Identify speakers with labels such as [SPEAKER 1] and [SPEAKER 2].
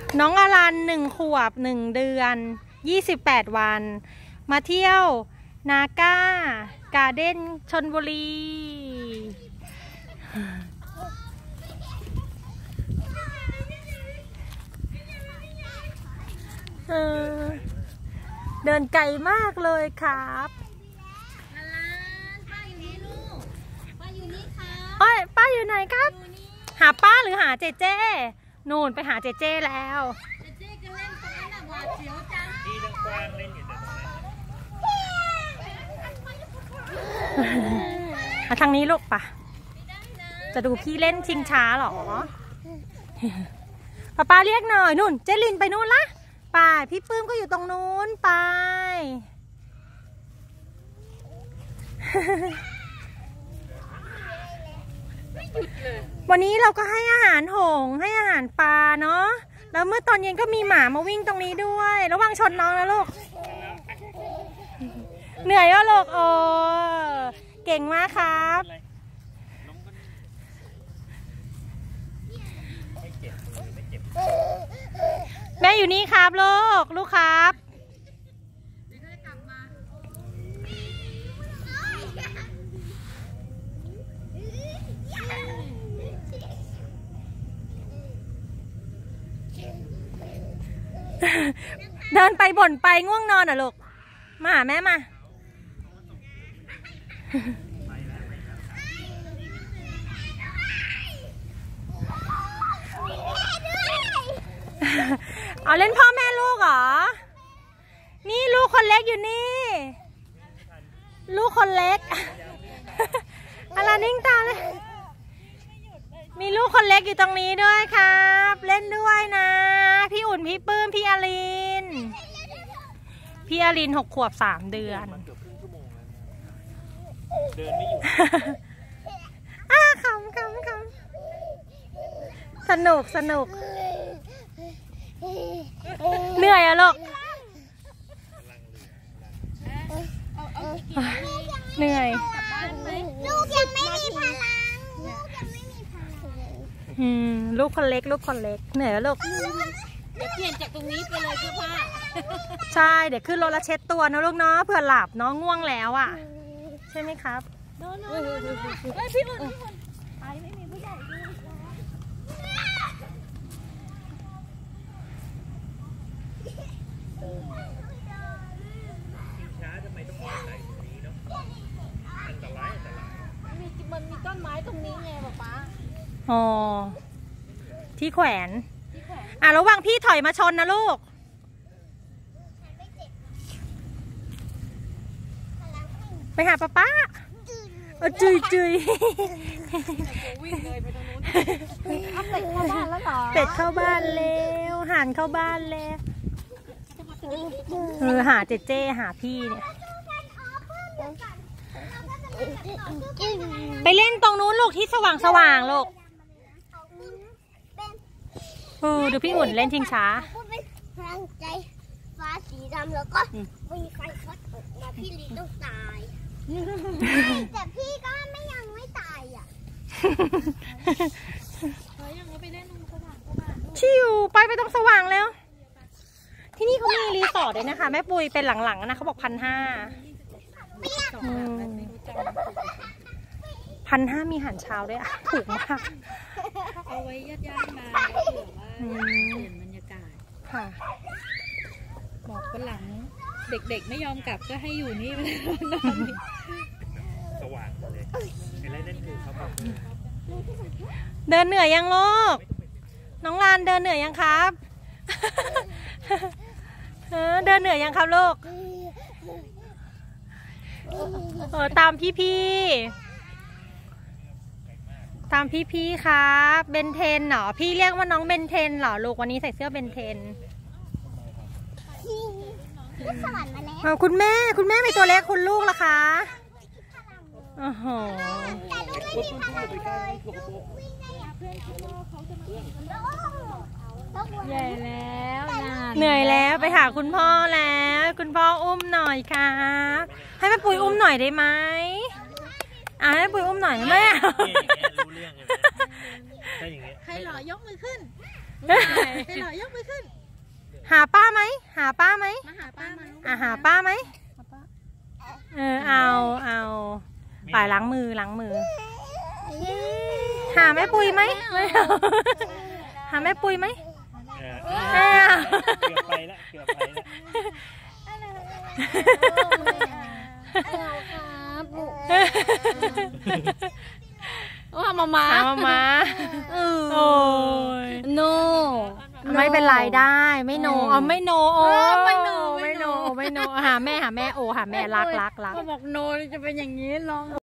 [SPEAKER 1] น้องอารัน1 ขวบ 1 เดือน 28 วัน มาเที่ยวนาก้าการ์เด้นชลบุรีเดินไกลมากเลยครับป้าอยู่นี่ลูกป้าอยู่นี่ครับป้าอยู่ไหนครับหาป้าหรือหาเจเจนู่นไปหาเจเจแล้วเจเจก็เล่นตรงนั้นน่ะหวาดเสียวจังที่ตรงกลางเล่นอยู่ตรงนั้นทางนี้ลูกป่ะจะดูพี่เล่นชิงช้าหรอป้าเรียกหน่อยนู่นเจลินไปนู่นละไปพี่ปื้มก็อยู่ตรงนู้นไปวันนี้เราก็ให้อาหารหงส์ให้อาหารปลาเนาะแล้วเมื่อตอนเย็นก็มีหมามาวิ่งตรงนี้ด้วยระวังชนน้องนะลูกเหนื่อยก็ลูกโอ้เก่งมากครับแม่อยู่นี่ครับลูกครับเดินไปบ่นไปง่วงนอนอ่ะลูกมาหาแม่มาเอาเล่นพ่อแม่ลูกเหรอนี่ลูกคนเล็กอยู่นี่ลูกคนเล็กอะไรนิ่งตาเลยมีลูกคนเล็กอยู่ตรงนี้ด้วยครับเล่นด้วยนะพี่อุ่นพี่ปื้มพี่อาริน6 ขวบ 3 เดือนเดินไม่อยู่คำสนุกเหนื่อยอะลูกเหนื่อย
[SPEAKER 2] ลูกยังไม่มีพลัง
[SPEAKER 1] ลูกคนเล็กเหนื่อยแล้วลูก
[SPEAKER 2] เดี๋ยวเปลี่ยนจากตรงนี้ไปเลยเสื้อผ้า
[SPEAKER 1] ใช่เดี๋ยวขึ้นรถแล้วเช็ดตัวนะลูกเนาะเผื่อหลับเนาะง่วงแล้วอ่ะใช่ไหมครับ
[SPEAKER 2] พี่อุ่นไอไม่มีผู้ใหญ่ด้วย
[SPEAKER 3] ช้าทำไมต้องมองไหนตรงนี้เนาะอันตราย
[SPEAKER 2] มันมีต้นไม้ตรงนี้ไงป๊า
[SPEAKER 1] อ๋อที่แขวนระวังพี่ถอยมาชนนะลูกไปหาป้าจุย
[SPEAKER 2] วิ่งเลยไปตรงนู้นเป็ดเข้าบ้านแล้วเหรอ
[SPEAKER 1] เป็ดเข้าบ้านแล้วห่านเข้าบ้านแล้วหาเจหาพี่เนี่ยไปเล่นตรงนู้นลูกที่สว่างลูกดูพี่อุ่นเล่นชิงช้า
[SPEAKER 2] พลังใจฟ้าสีดำแล้วก็มีไฟช็อตออกมาพี่ลีต้องตายแต่พี่ก็ยังไม่ตายอ่ะยังไปเล่นตรงสว่าง
[SPEAKER 1] ชิวไปตรงสว่างแล้วที่นี่เขามีรีสอร์ทด้วยนะคะแม่ปุยเป็นหลังๆนะเขาบอก1,500มีอาหารเช้าด้วยอ่ะถูกมาก
[SPEAKER 2] เอาไว้ญาติๆมาเผื่อว่าเปลี่ยนบรรยากาศ
[SPEAKER 1] ค่ะ
[SPEAKER 2] บอกคนหลังเด็กๆไม่ยอมกลับก็ให้อยู่นี่ไปนอน
[SPEAKER 3] สว่างเลยเล่นคือเขาบอก
[SPEAKER 1] เดินเหนื่อยยังลูกน้องลานเดินเหนื่อยยังครับเดินเหนื่อยยังครับลูกตามพี่ครับเบนเทนเหรอพี่เรียกว่าน้องเบนเทนเหรอลูกวันนี้ใส่เสื้อเบนเทน
[SPEAKER 2] สวรรค์มาแล้ว
[SPEAKER 1] คุณแม่เป็นตัวเล็กคุณลูกล่ะคะโอ้โห
[SPEAKER 2] ใหญ่แล้ว
[SPEAKER 1] เหนื่อยแล้วไปหาคุณพ่อแล้วคุณพ่ออุ้มหน่อยครับให้แม่ปุยอุ้มหน่อยได้ไหมให้แม่ปุยอุ้มหน่อยแม่
[SPEAKER 3] รู้เรื่องใช่อย่างเงี้ย
[SPEAKER 2] ใครหล่อยกมือขึ้น
[SPEAKER 1] ยกไปขึ้นหาป้าไหมหาป้าไหม
[SPEAKER 2] มาหาป้ามา
[SPEAKER 1] หาป้าไหมเอาไปล้างมือหาแม่ปุยไหมไม่เอาหาแม่ปุยไหม
[SPEAKER 3] เกือบไปแล้วเกือบไปแล้ว
[SPEAKER 2] ว่ามา
[SPEAKER 1] โอ้ย
[SPEAKER 2] โน
[SPEAKER 1] ไม่เป็นไรได้ไม่โนไม่โนโอ้
[SPEAKER 2] ไม่โน
[SPEAKER 1] หาแม่โอหาแม่รัก
[SPEAKER 2] ก็บอกโนจะเป็นอย่างนี้ลอง